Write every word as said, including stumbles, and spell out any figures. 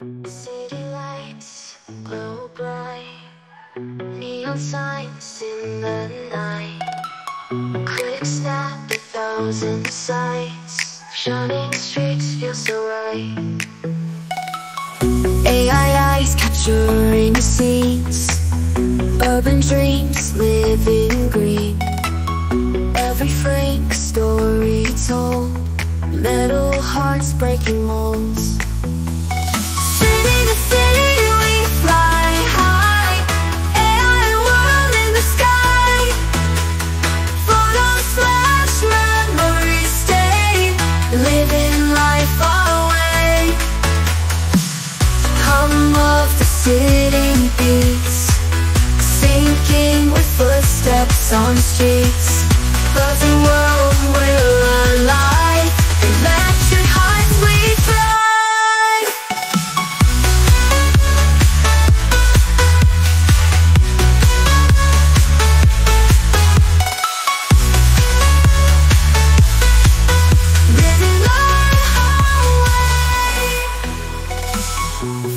City lights glow bright, neon signs in the night. Click, snap, a thousand sights, shining streets feel so right. A I eyes capturing the scenes, urban dreams living green. Every frame a story told, metal hearts breaking molds. City to city we fly high, A I world in the sky. Photos flash, memories stay, living life far away. Hum of the city beats, sinking with footsteps on streets. But the world will alive, electric hearts we thrive. Living life our way.